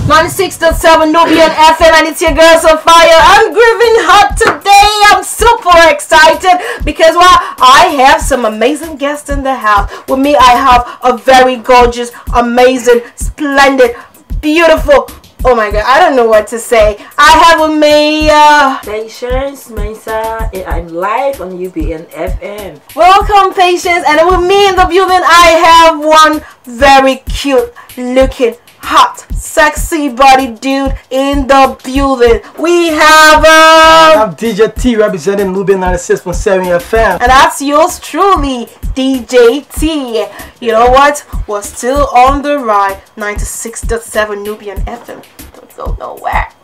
96.7 Nubian FM, and it's your girl Sophia. I'm grooving hot today. I'm super excited because I have some amazing guests in the house. With me, I have a very gorgeous, amazing, splendid, beautiful. Oh my God, I don't know what to say. I have with me Patience Mensah, and I'm live on UBN FM. Welcome, Patience, and with me in the building, I have one very cute looking, hot, sexy body dude in the building. We have I'm DJ T representing Nubian 96.7 FM. and that's yours truly, DJ T. You know what? We're still on the ride. 96.7 Nubian FM. Don't go nowhere.